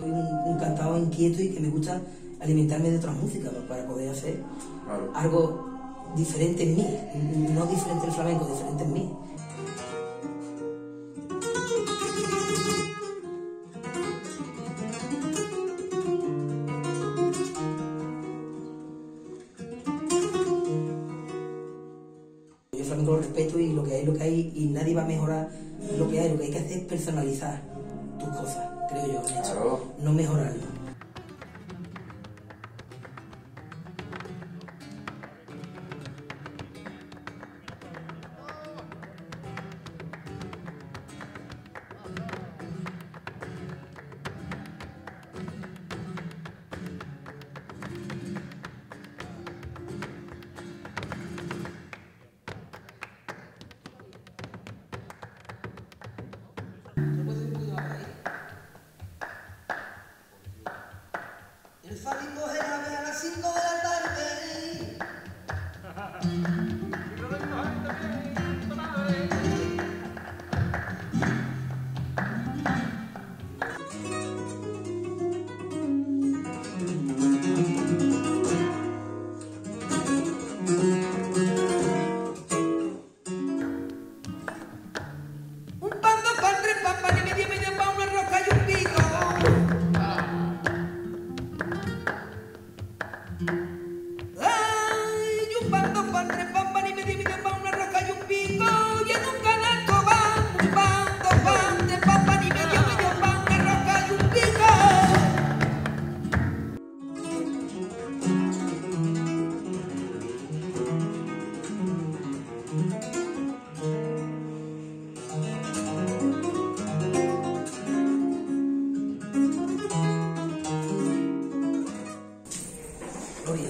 soy un cantador inquieto y que me gusta alimentarme de otras músicas para poder hacer algo diferente en mí, no diferente del flamenco, diferente en mí. Yo el flamenco lo respeto y lo que hay, y nadie va a mejorar lo que hay que hacer es personalizar tus cosas, creo yo, de hecho, no mejorarlo. El flamenco se llama a las 5 de la tarde. Un pan, dos pan, tres pan, pan y medio pan, una roca y un pico. Ay, un pan, dos pan, tres pan, pan y medio pan, una roca y un pico. Y en un canaco van un pan, dos pan, tres pan, pan y medio pan, una roca y un pico. Gloria,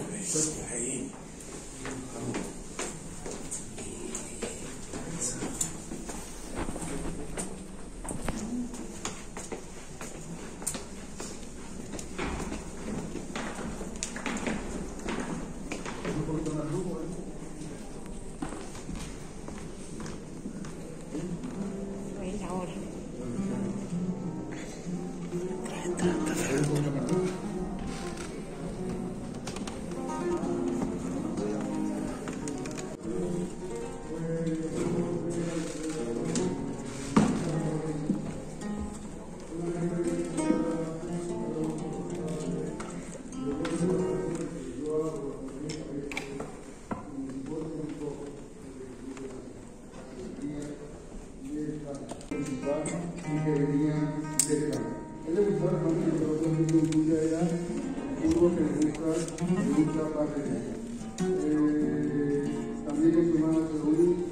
y que venían de acá. Él le gustaba la familia, pero todo el mundo tuya era uno que le gusta parte de ella. También con su hermano Saúl,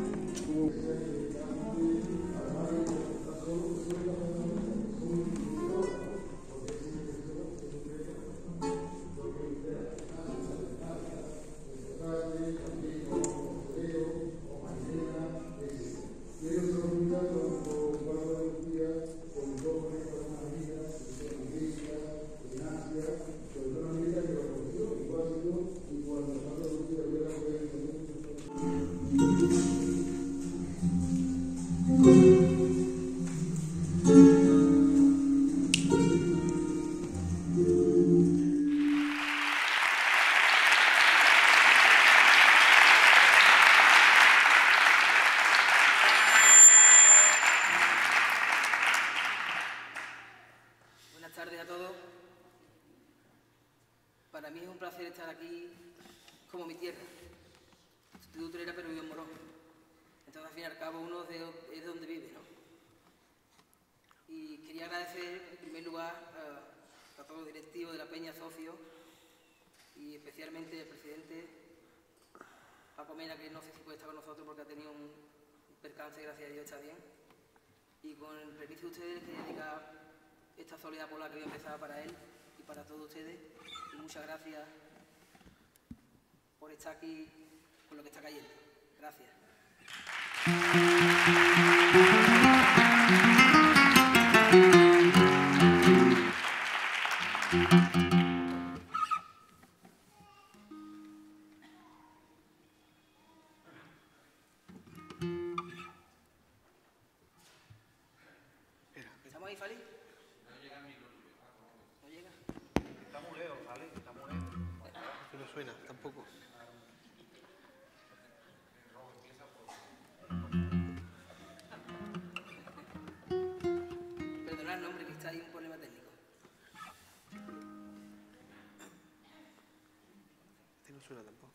buenas tardes a todos. Para mí es un placer estar aquí como mi tierra. Soy de Utrera, pero vivo en Morón. Entonces, al fin y al cabo, uno es de donde vive, ¿no? Y quería agradecer, en primer lugar, a todos los directivos de la Peña, socios, y especialmente al presidente, Paco Mena, que no sé si puede estar con nosotros porque ha tenido un percance, gracias a Dios está bien. Y con el permiso de ustedes, quería dedicar esta soledad por la que voy a empezar para él y para todos ustedes. Y muchas gracias por estar aquí con lo que está cayendo. Gracias. ¿Estamos ahí, Fali? suena, tampoco. Perdonad, no, hombre, que está ahí un problema técnico. Este no suena tampoco.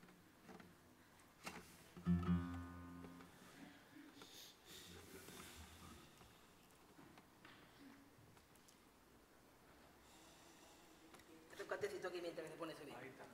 Hace un cantecito aquí mientras que se pone ese bien. Ahí está.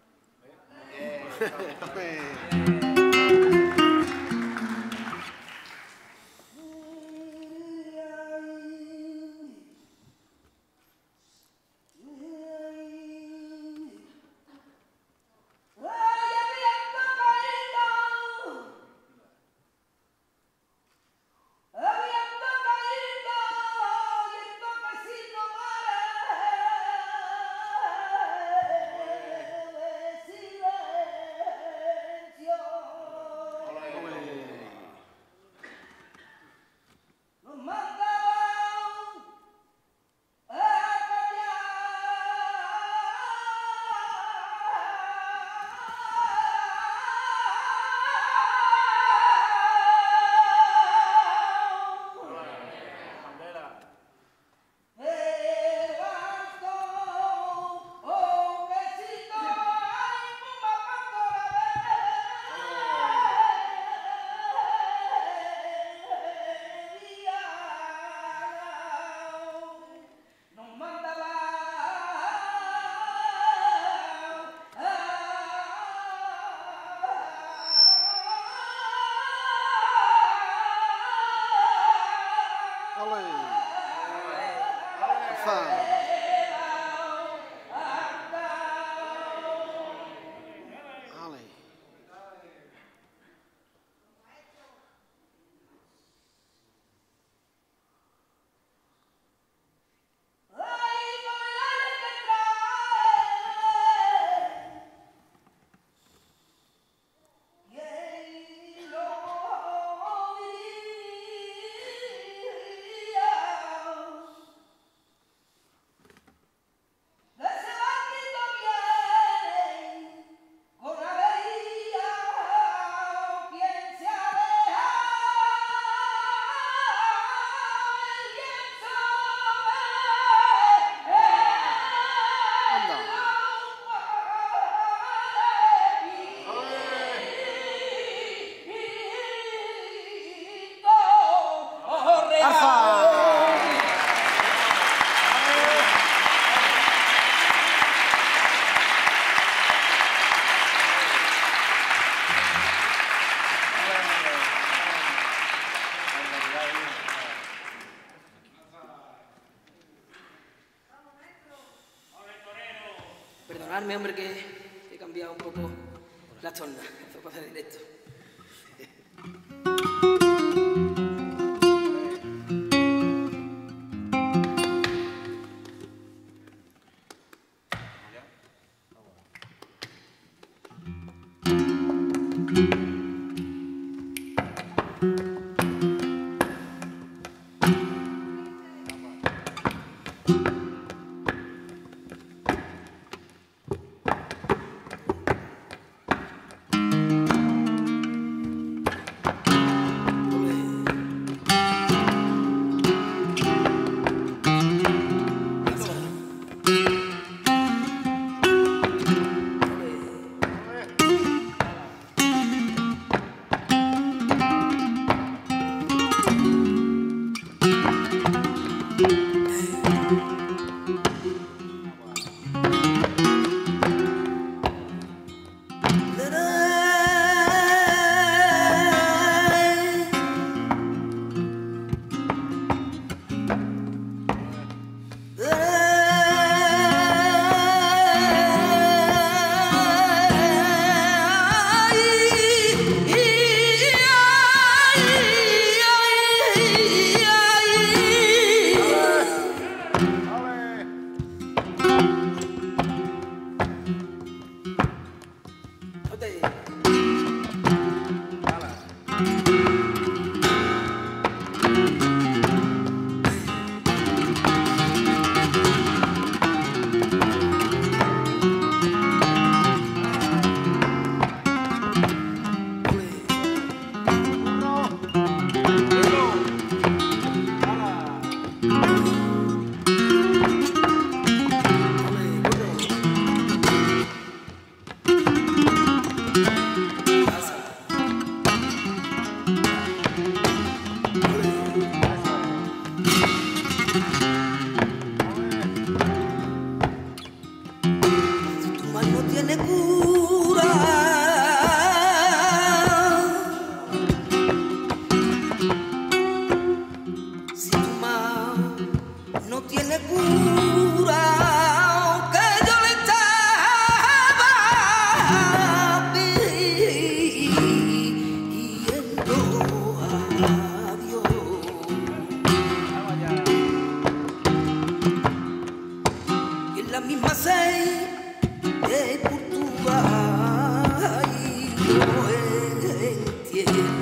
Perdonadme, hombre, que he cambiado un poco las tornas. Eso pasa en directo.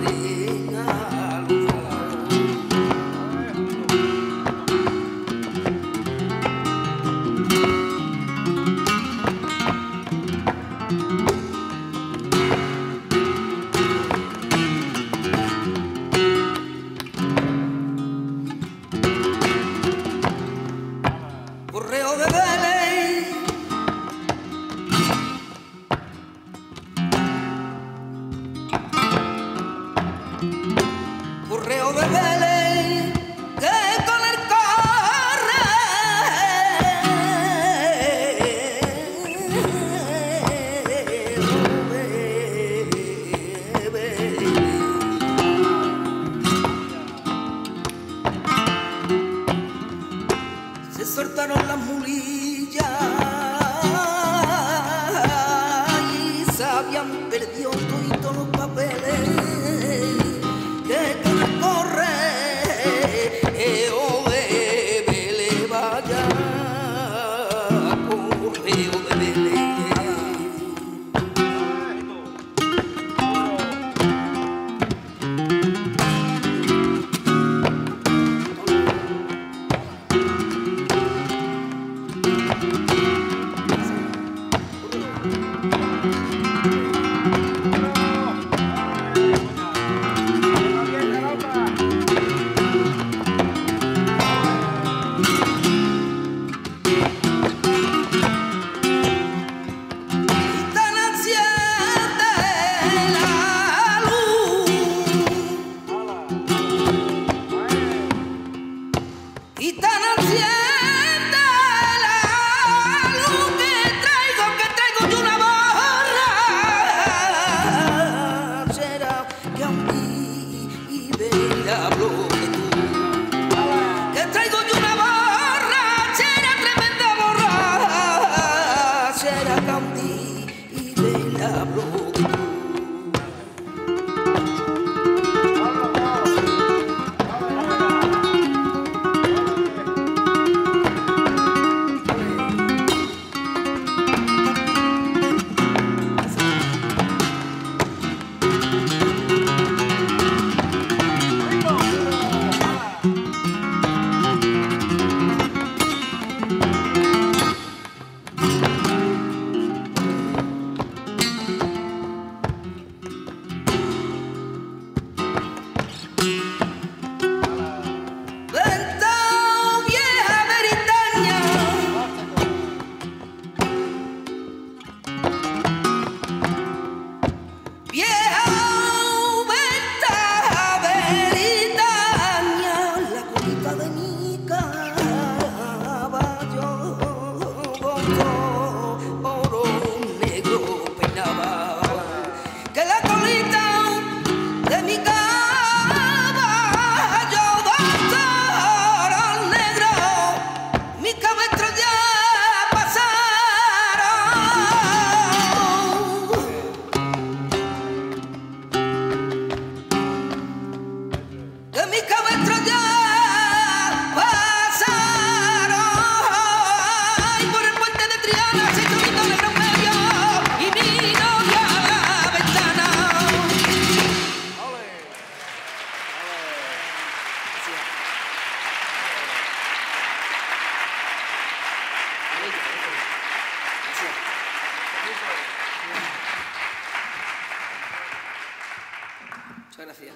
vienen a lograr. Correo de Vélez, correo de Vélez, que con el se soltaron las mulillas y se habían perdido todos los papeles que con el correo de Vélez vaya, correo de Vélez. Y tan enciende la luz que traigo yo una borrachera que a mí la hablo de tú. Que traigo yo una borrachera, tremenda borrachera que a mí la hablo de tú. Muchas gracias.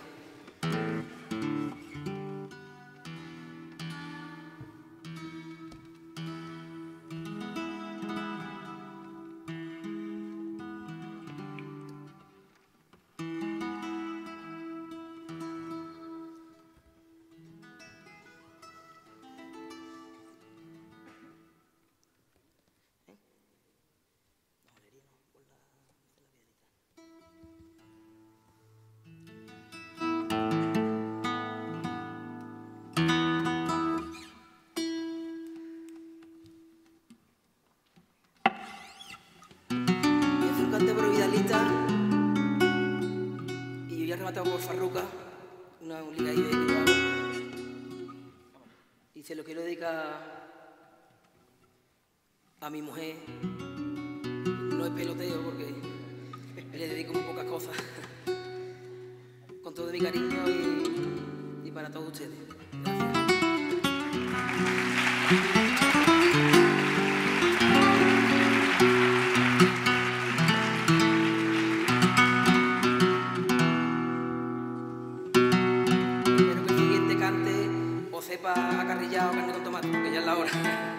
rematado por Farruca, una liga ahí de que lo hago. Y se lo quiero dedicar a mi mujer. No es peloteo porque le dedico muy pocas cosas. Con todo mi cariño y para todos ustedes. Espero que el siguiente cante o sepa acarrillado carne con tomate, porque ya es la hora.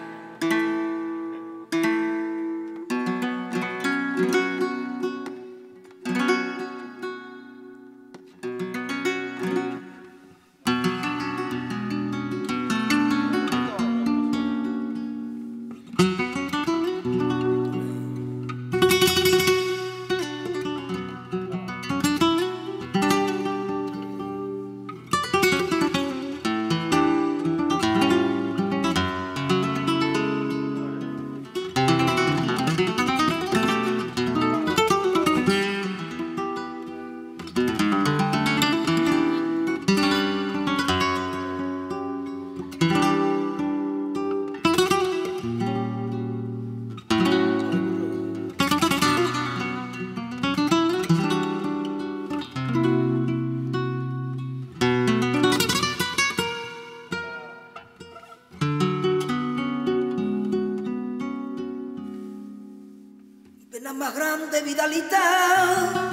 Pena más grande, Vidalita,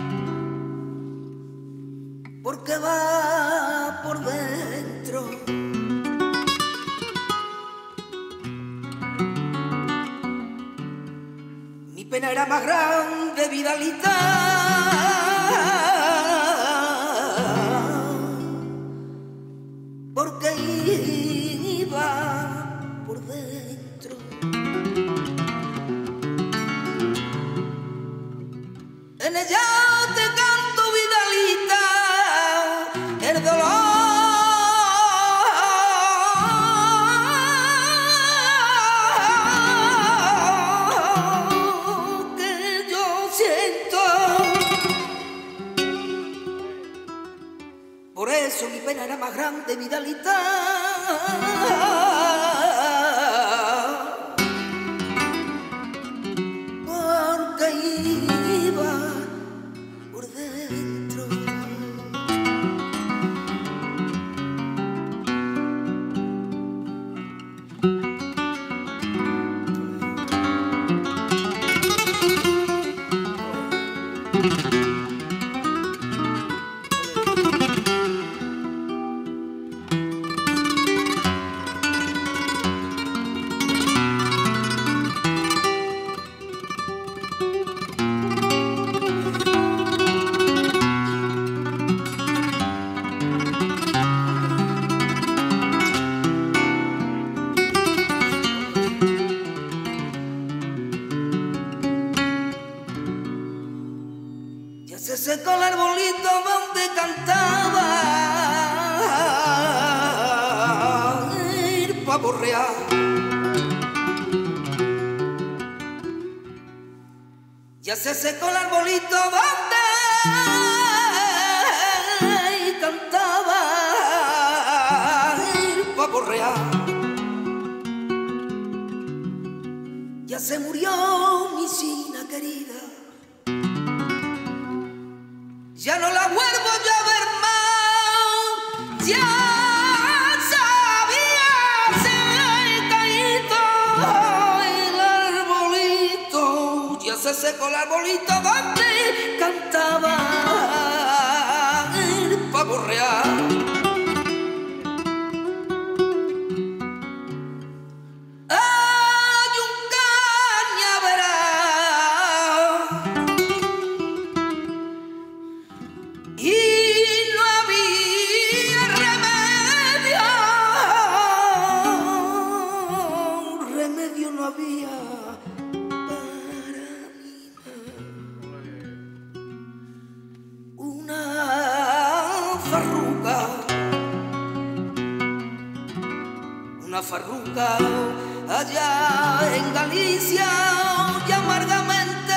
porque va por dentro. Mi pena era más grande, Vidalita, porque iba por dentro. En ella te canto, Vidalita, el dolor que yo siento. Por eso mi pena era más grande, Vidalita, porque iba por dentro. Ya se secó el arbolito donde cantaba el pavo real. Ya se secó el arbolito donde cantaba el pavo real. Ya se murió mi Sina querida, ya no la vuelvo yo a ver más. Ya sabía secadito el arbolito, ya se secó el arbolito donde cantaba el pavo real. Hay un cañaveral y no había remedio no había para mí. Una farruca allá en Galicia y amargamente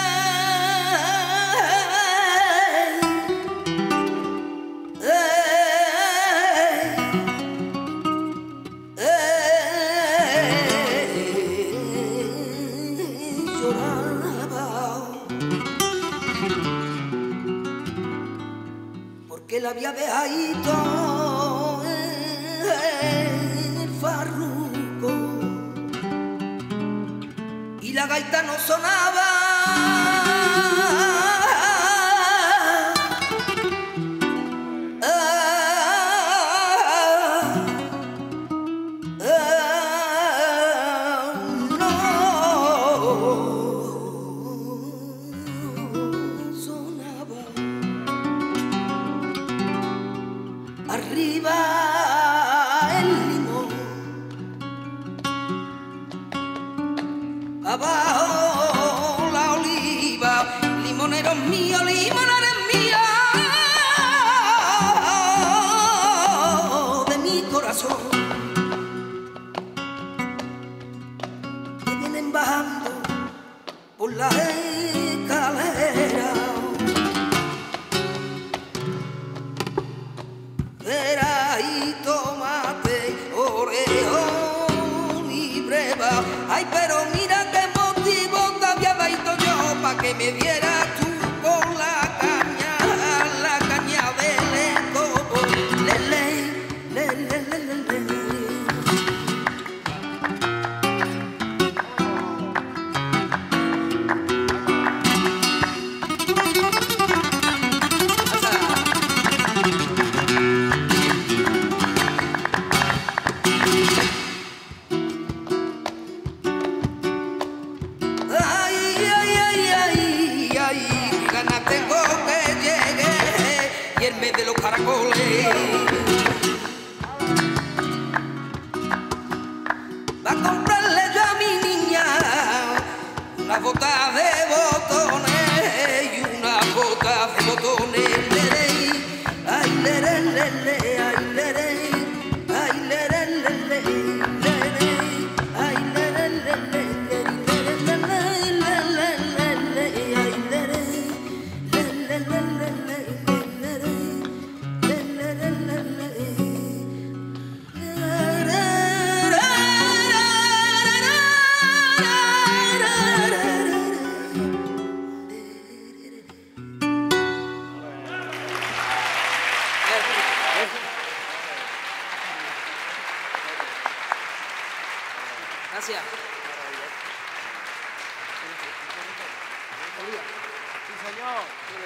lloraba porque la había dejadito el farruco y la gaita no sonaba. Arriba el limón, abajo la oliva, limonero mío, limonero mío, de mi corazón, que vienen bajando por la escalera. Vera y tomate, orejón y breva. Ay, pero mira qué motivo te había dado yo pa' que me dieras tú con la caña de leco. Le. De los caracoles va a comprarle yo a mi niña una bota de botones y una bota de botones. Ay, lere, lere, ay, lere, ay, lere, lere, ay, lere, lere. Gracias. Sí, señor.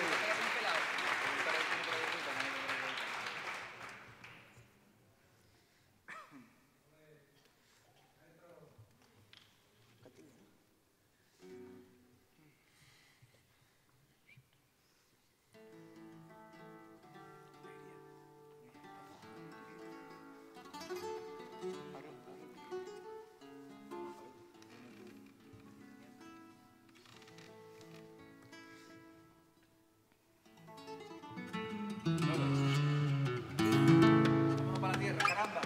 Vamos para la tierra, caramba.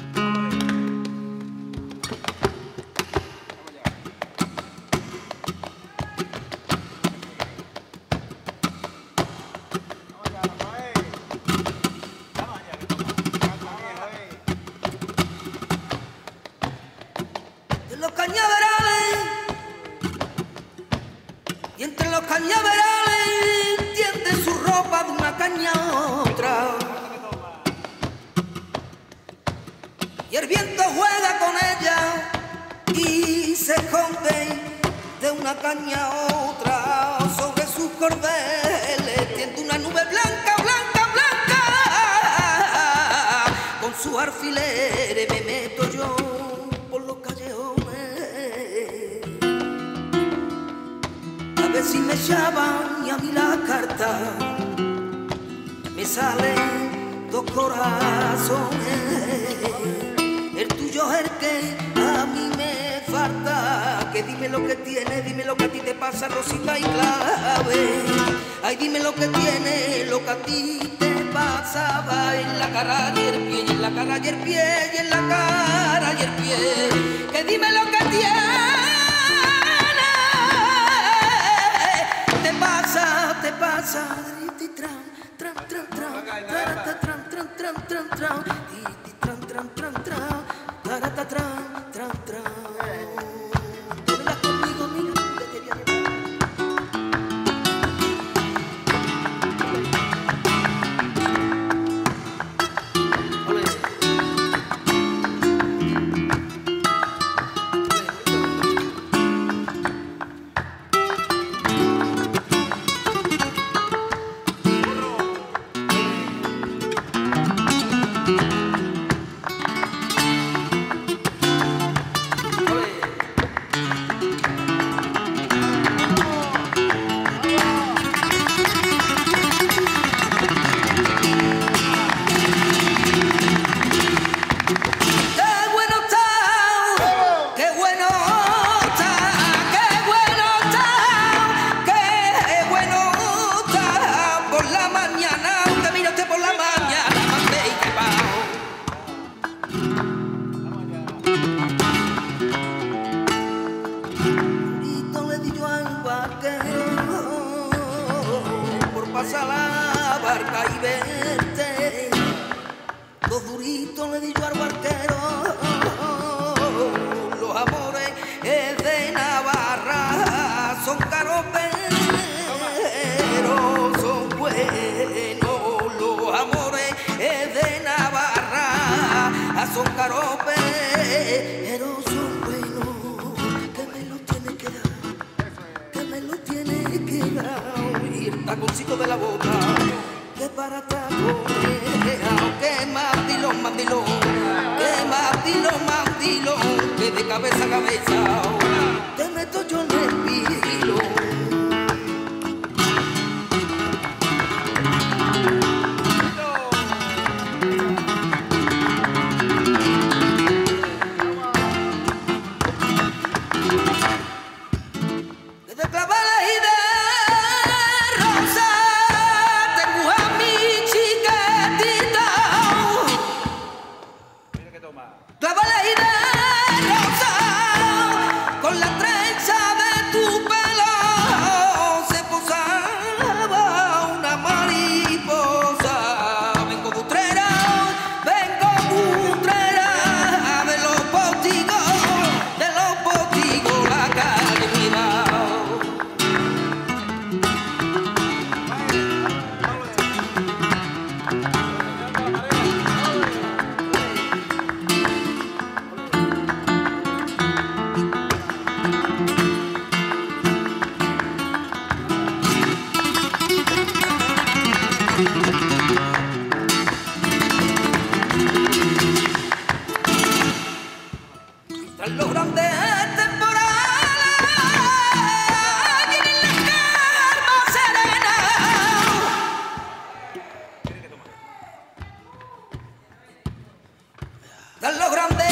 En los cañaverales y entre los cañaverales tiende su ropa de una caña a otra y el viento juega con ella y se esconde de una caña a otra. Sobre sus cordeles tiende una nube blanca, blanca, blanca. Con sus alfileres me meto yo por los callejones a ver si me echaban y a mí la carta me salen dos corazones. El tuyo es el que a mí me falta. Que dime lo que tiene, dime lo que a ti te pasa, Rosita y Clave. Ay, dime lo que tiene, lo que a ti te pasaba. En la cara y el pie, y en la cara y el pie, y en la cara y el pie. Que dime lo que tiene, te pasa, te pasa. son caros, pero son buenos, que me lo tiene que dar, que me lo tiene que dar. Y el taconcito de la boca, que para taconeo, que mandilón, mandilón, que mandilón, que de cabeza a cabeza te meto yo en el pilo. Los grandes temporales vienen las calmas serenas. Dan los grandes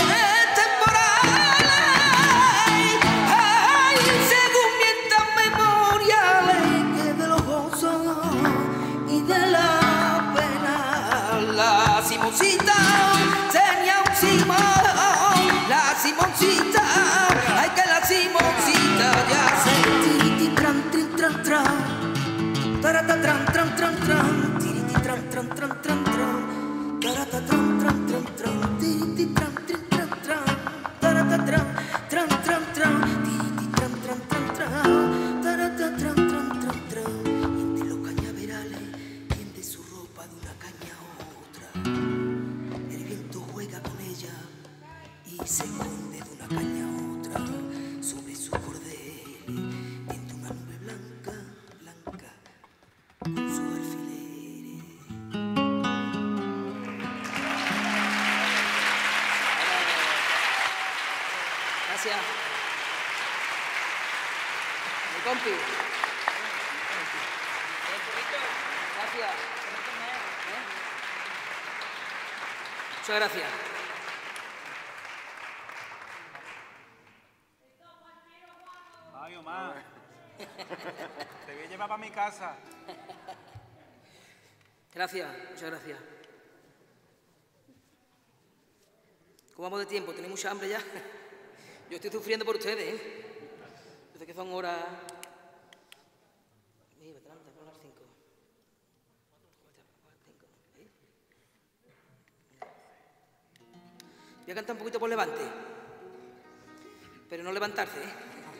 temporales, ay, según mientan memoriales, que de los gozos y de la pena. La Simoncita tenía un Simón. La Simoncita, ay que la Simoncita ya se tiriti tran trin tran tran, tarata tran tran tran tran, tiriti tran tran tran tran tran, tarata tran tran tran tran, tiriti tran trin tran tran, tarata tran tran tran tran, tiriti tran tran tran tran, tarata tran tran tran tran. Entre los cañaverales tiende su ropa de una caña a otra, el viento juega con ella y se esconde de una caña a otra sobre su cordel, entre una nube blanca, blanca, con sus alfileres. Gracias. Mi compi. Gracias. Muchas gracias. Ay, Omar. Te voy a llevar para mi casa. Gracias, muchas gracias. ¿Cómo vamos de tiempo? ¿Tenéis mucha hambre ya? Yo estoy sufriendo por ustedes, ¿eh? Yo sé que son horas... Mira, adelante, son las 5. Voy a cantar un poquito por Levante, pero no levantarse, ¿eh?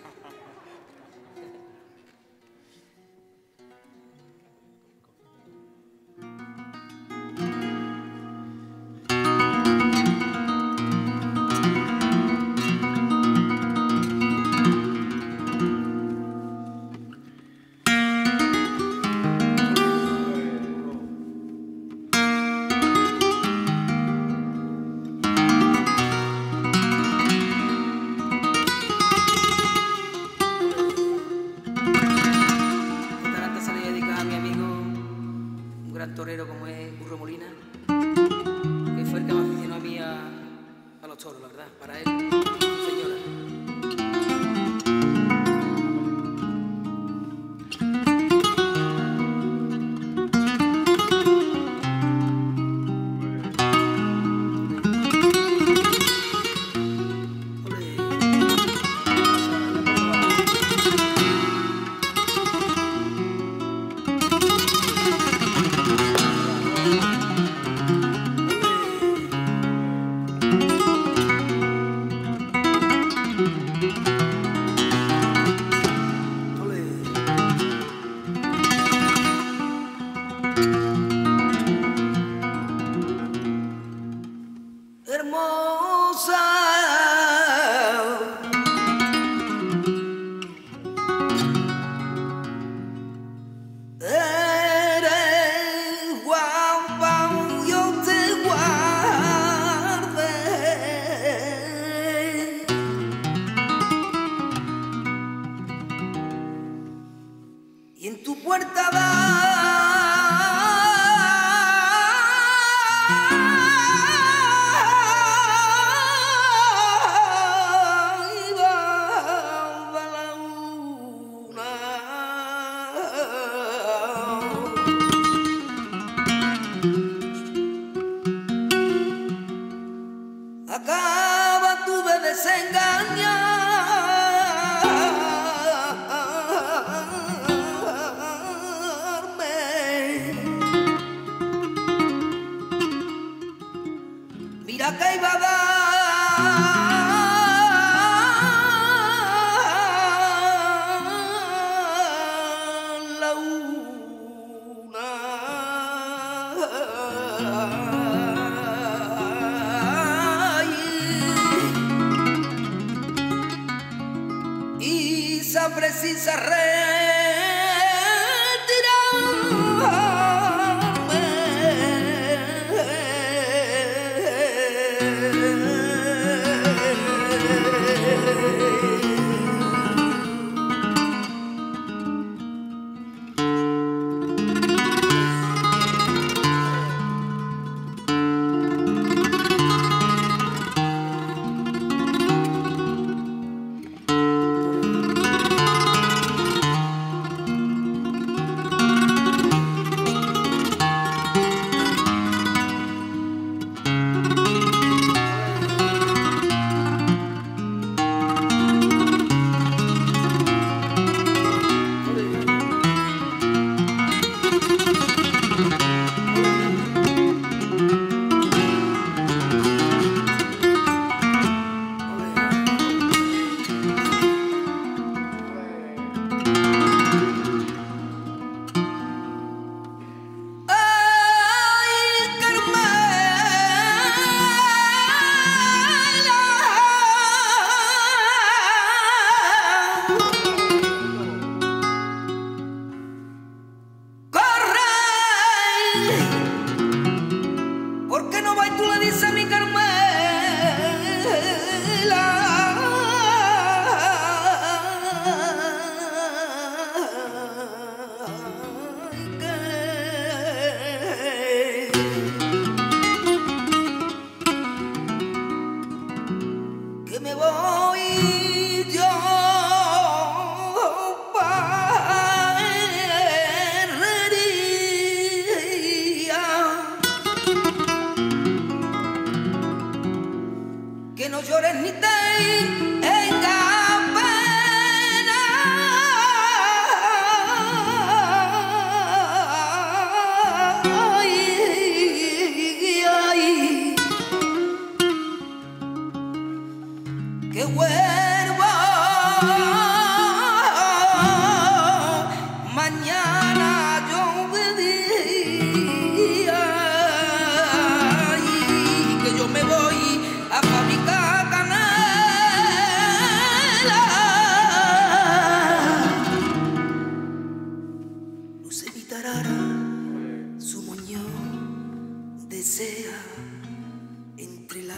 Torero como es Curro Molina, que fue el que me aficionó a mí a los toros, la verdad, para él, señora. la que iba a dar la una. Y se precisa ¿por qué no vas y tú le dices a mi Carmela que me voy yo pa' herrería? Que no llores ni tengas pena, ay, ay, que vuelva mañana yo de día, y que yo me voy a fabricar canela. Luce mi tarara, su moñón desea entre la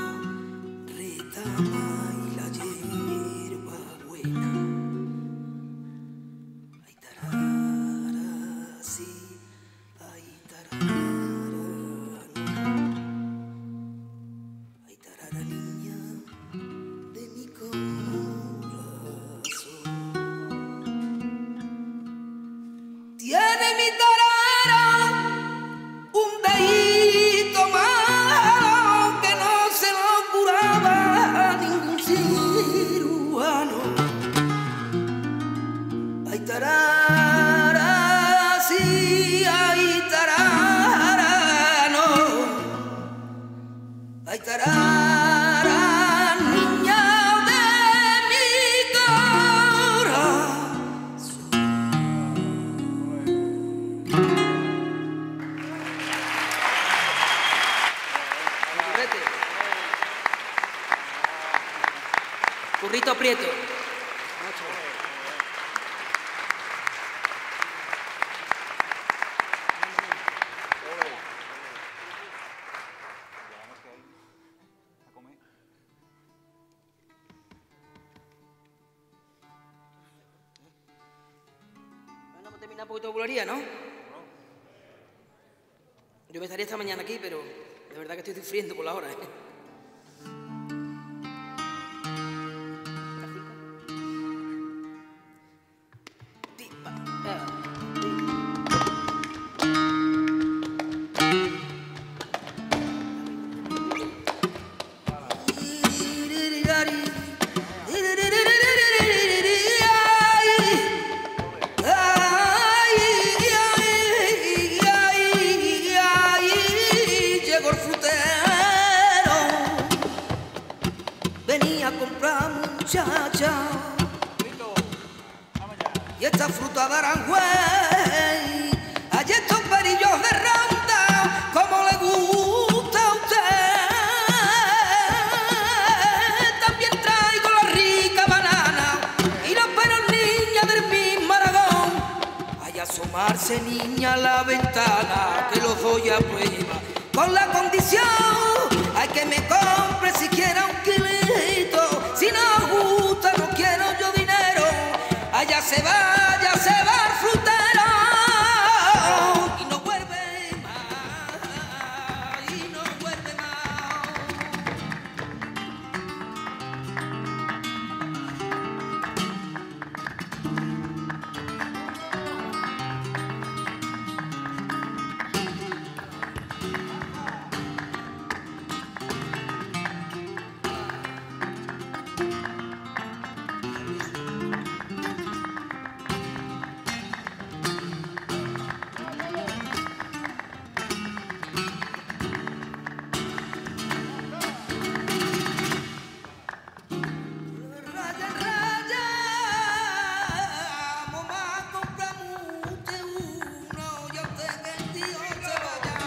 retama y la hierba buena. Ay, tarara, sí, ay, tarara, ay, tarara, niña de mi corazón. Tiene mi tarara un dedito malo que no se lo curaba ningún cirujano. Ay, tarara, sí, ay, tarara, no. Ay, tarara, niña de mi corazón. Currito Prieto. A comer. Bueno, hemos terminado un poquito de bulería, ¿no? Yo me estaría esta mañana aquí, pero de verdad que estoy sufriendo por la hora, ¿eh? Llegó el frutero muchacha. Listo. Vamos allá. Y esta fruta de Aranjuez, hay estos perillos de ronda, como le gusta a usted. También traigo la rica banana y los peros niñas del mismo Aragón. Vaya a asomarse niña a la ventana, que los doy a prueba, con la condición hay que me compre siquiera un kilito. Si no gusta no quiero yo dinero. Allá se va el frutero y no vuelve más, y no vuelve más. Raya, raya, mamá, comprame usted uno, ya usted que el tío se vaya.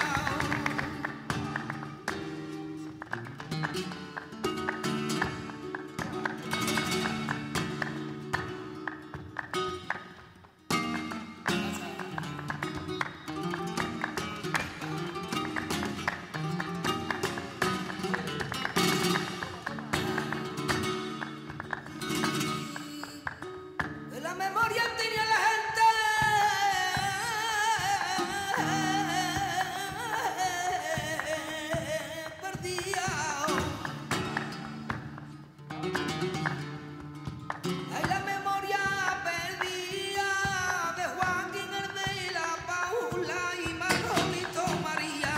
De la memoria tenía la gente perdida. Hay la memoria perdida de Joaquín Ardila, Paula y Manolito María.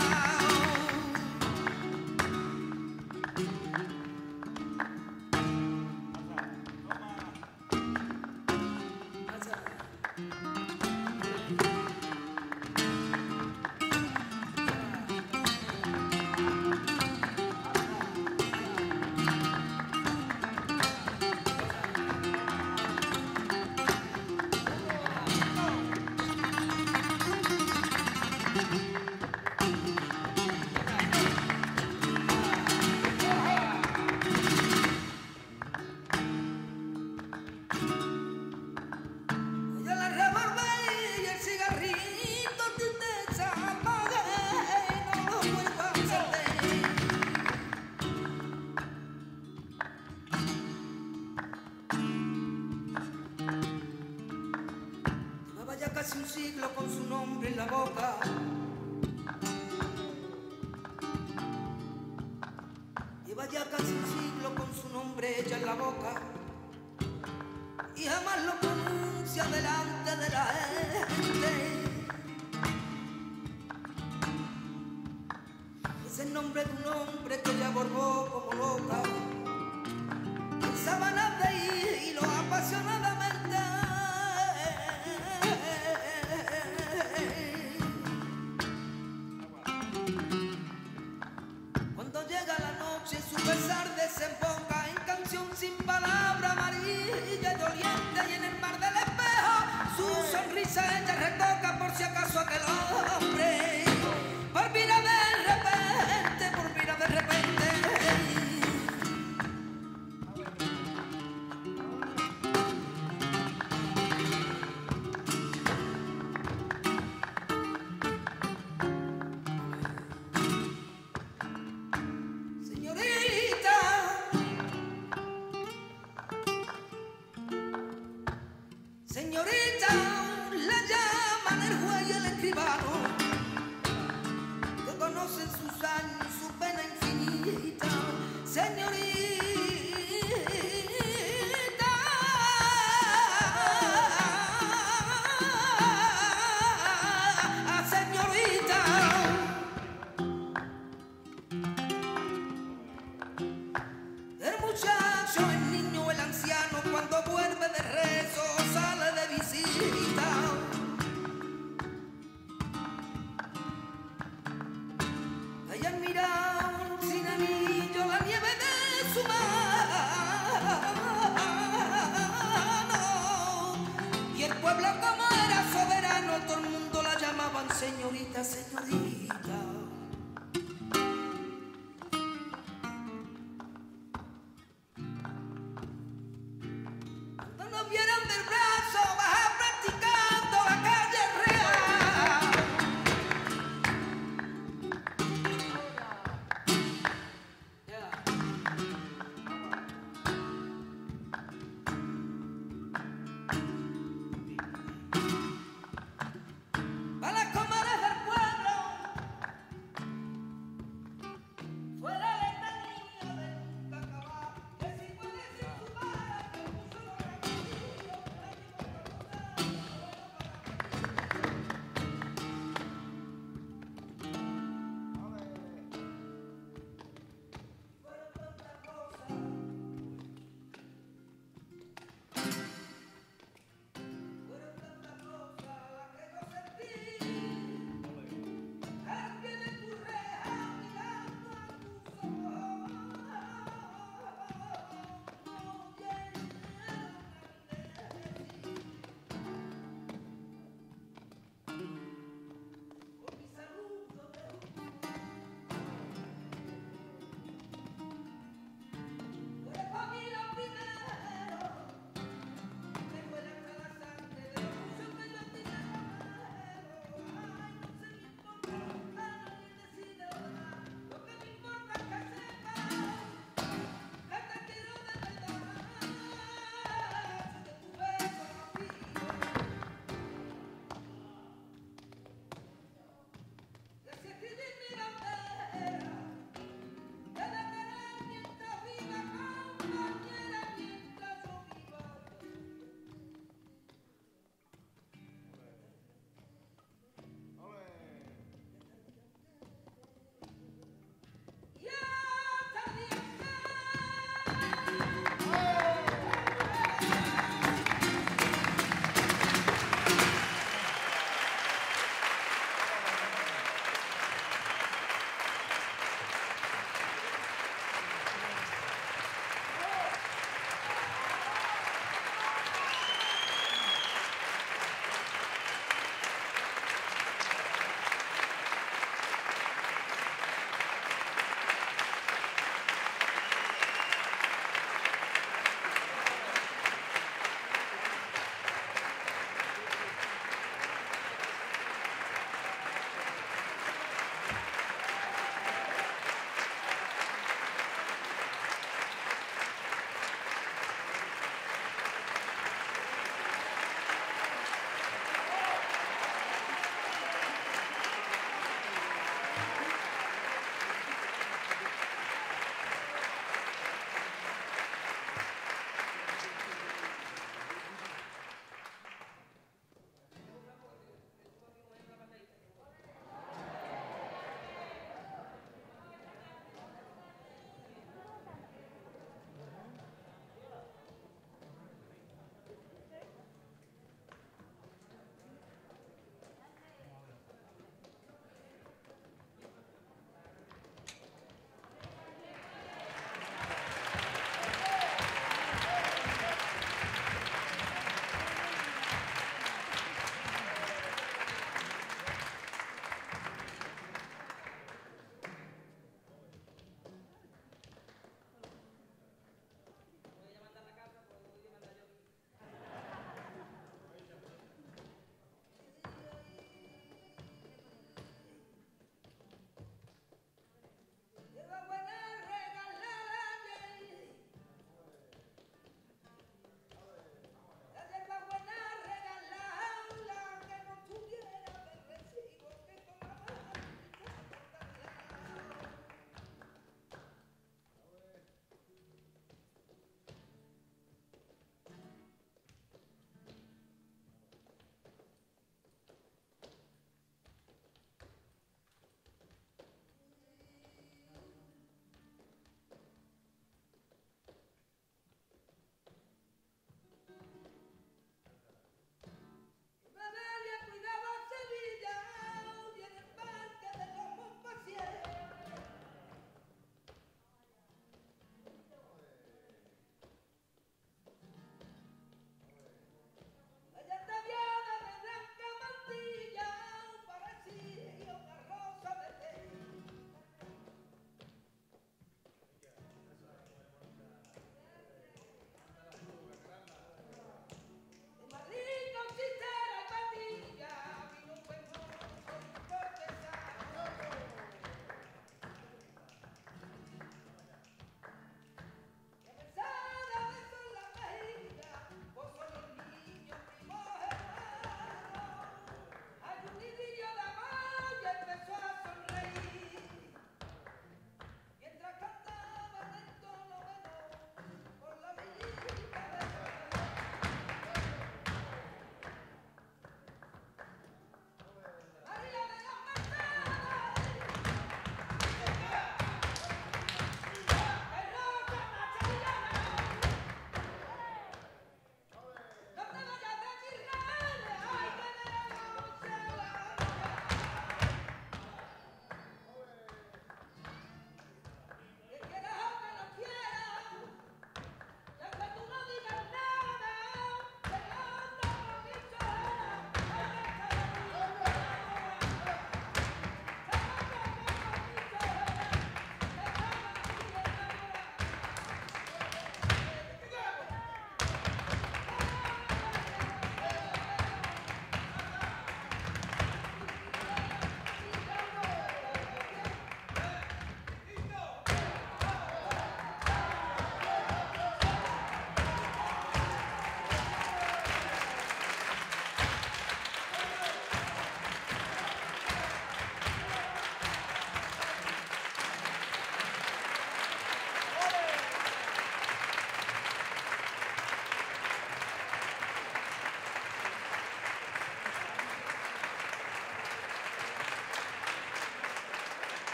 Ya la revolver y el cigarrito que te apague, no lo vuelva a encender. Llevaba ya casi un siglo con su nombre en la boca. Lleva ya casi un siglo con su nombre ya en la boca. Y jamás lo pronuncia delante de la gente. Es el nombre de un hombre que ya borbó como loca en sábanas de hilo apasionadamente. Cuando llega la noche su pesar desemboca en canción sin palabra amarilla y doliente, y en el mar del espejo su sonrisa ella retoca por si acaso aquel hombre volviera de repente, volviera de repente. Señorita, señorita, la llaman el juez y el escribano. señorita.